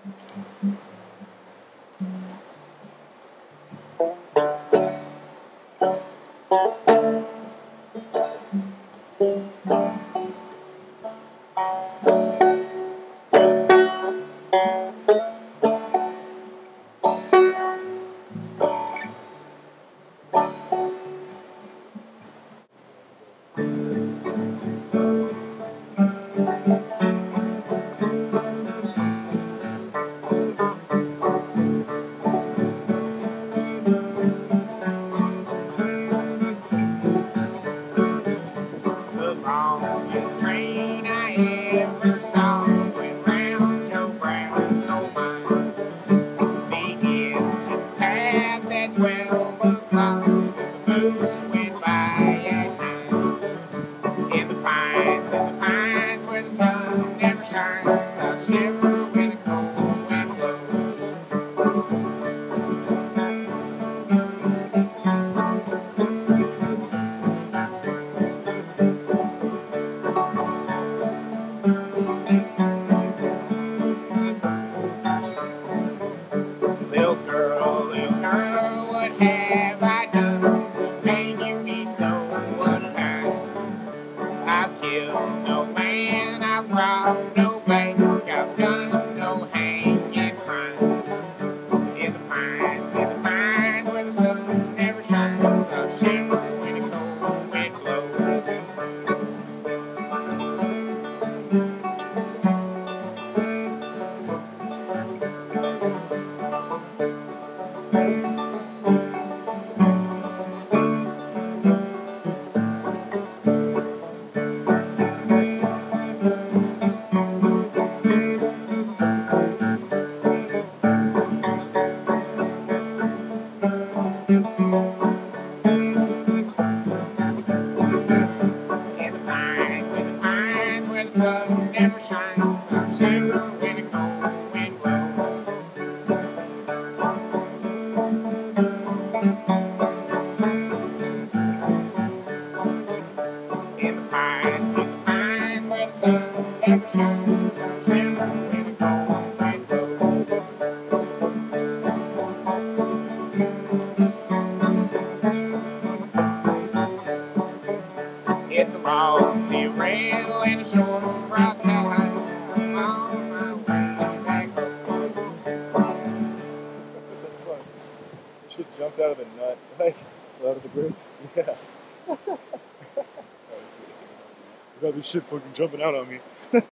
The longest train I ever saw went round Joe Brown's coal mine. The engine passed at 12 o'clock. The moose went by at 9. In the pines where the sun never shines, I'll shiver when the cold wind blows. Little girl, what have I done to make you be so unkind? I've killed no man, I've robbed no bank, I've done no hanging crime. In the pines where the sun never shines, I'll shiver when the cold wind blows. In the pines where the sun never shines, I'll shiver when the cold wind blows. In the pines where the sun never shines, I'll shiver when the cold wind blows. It's a long sea rail and a short cross line on my way back home. You should have jumped out of the nut, like, out of the group. Yeah. Oh, that's good. You probably should fucking jumping out on me.